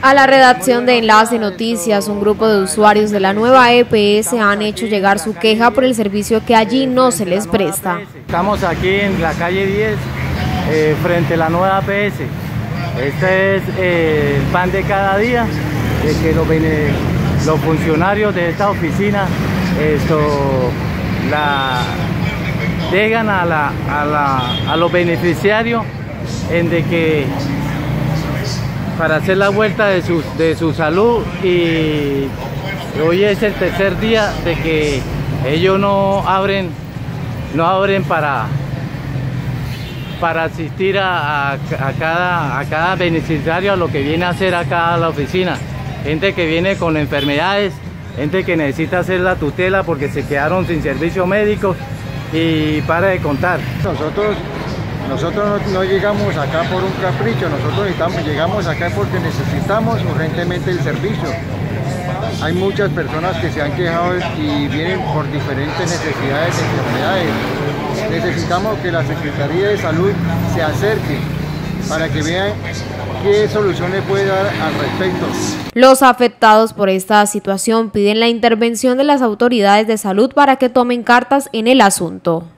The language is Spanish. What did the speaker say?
A la redacción de Enlace Noticias, un grupo de usuarios de la nueva EPS han hecho llegar su queja por el servicio que allí no se les presta. Estamos aquí en la calle 10, frente a la nueva EPS. Este es el pan de cada día, de que los funcionarios de esta oficina llegan a los beneficiarios en de que para hacer la vuelta de su salud, y hoy es el tercer día de que ellos no abren para asistir a cada beneficiario a lo que viene a hacer acá a la oficina. Gente que viene con enfermedades, gente que necesita hacer la tutela porque se quedaron sin servicio médico, y para de contar. Nosotros no llegamos acá por un capricho, llegamos acá porque necesitamos urgentemente el servicio. Hay muchas personas que se han quejado y vienen por diferentes necesidades de enfermedades. Necesitamos que la Secretaría de Salud se acerque para que vean qué soluciones puede dar al respecto. Los afectados por esta situación piden la intervención de las autoridades de salud para que tomen cartas en el asunto.